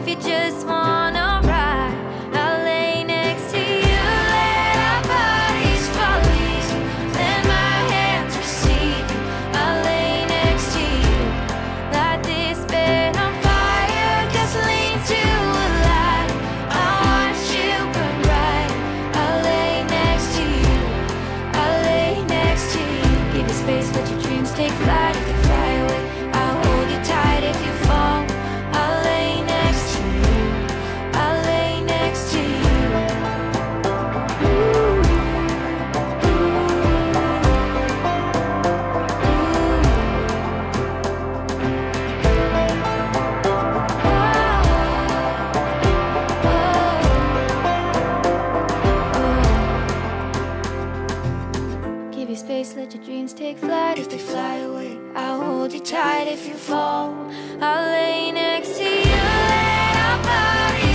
if you just wanna ride, I'll lay next to you. Let our bodies fall easy, let my hands receive you. I'll lay next to you. Light this bed on fire, gasoline to a light. I watch you burn bright. I'll lay next to you. I'll lay next to you. Give you space, let your dreams take flight. If you fly away, I'll hold you tight. If you fall, I'll lay next to you. I'll lay next to you. Give you space, let your dreams take flight. If they fly away, I'll hold you tight. If you fall, I'll lay next to you. Let our bodies